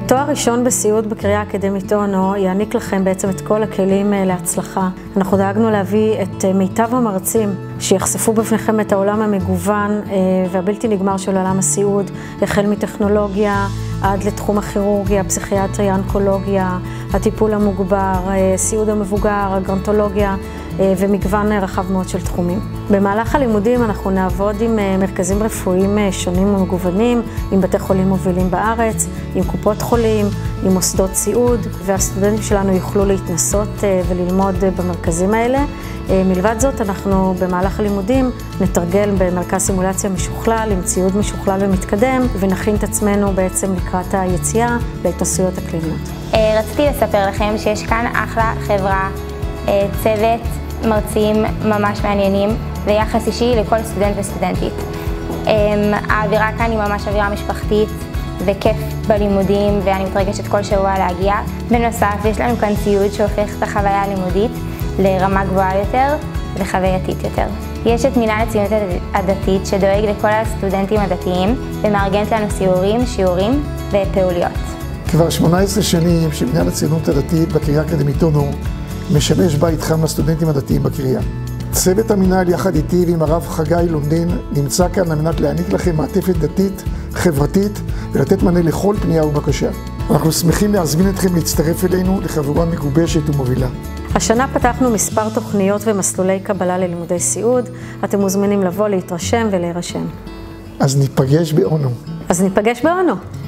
התואר ראשון בסיעוד בקריה האקדמית אונו יעניק לכם בעצם את כל הכלים להצלחה. אנחנו דאגנו להביא את מיטב המרצים שיחשפו בפניכם את העולם המגוון והבלתי נגמר של עולם הסיעוד, החל מטכנולוגיה עד לתחום הכירורגיה, פסיכיאטריה, אונקולוגיה, הטיפול המוגבר, סיעוד המבוגר, הגרונטולוגיה ומגוון רחב מאוד של תחומים. במהלך הלימודים אנחנו נעבוד עם מרכזים רפואיים שונים ומגוונים, עם בתי חולים מובילים בארץ, עם קופות חולים, עם מוסדות סיעוד, והסטודנטים שלנו יוכלו להתנסות וללמוד במרכזים האלה. מלבד זאת, אנחנו במהלך הלימודים נתרגל במרכז סימולציה משוכלל, עם ציוד משוכלל ומתקדם, ונכין את עצמנו בעצם לקראת היציאה להתנסויות הקליניות. רציתי לספר לכם שיש כאן אחלה חברה, צוות, מרצים ממש מעניינים ויחס אישי לכל סטודנט וסטודנטית. האווירה כאן היא ממש אווירה משפחתית וכיף בלימודים, ואני מתרגשת כל שבוע להגיע. בנוסף, יש לנו כאן ציוד שהופך את החוויה הלימודית לרמה גבוהה יותר וחווייתית יותר. יש את מינהל הציונות הדתית שדואג לכל הסטודנטים הדתיים ומארגנת לנו סיורים, שיעורים ופעוליות. כבר 18 שנים שמינהל הציונות הדתית בקריה האקדמית אונו משמש בית חם לסטודנטים הדתיים בקריה. צוות המינהל יחד איתי ועם הרב חגי לונדין נמצא כאן על מנת להעניק לכם מעטפת דתית, חברתית ולתת מענה לכל פנייה ובקשה. אנחנו שמחים להזמין אתכם להצטרף אלינו לחבורה מגובשת ומובילה. השנה פתחנו מספר תוכניות ומסלולי קבלה ללימודי סיעוד. אתם מוזמנים לבוא, להתרשם ולהירשם. אז ניפגש באונו. אז ניפגש באונו.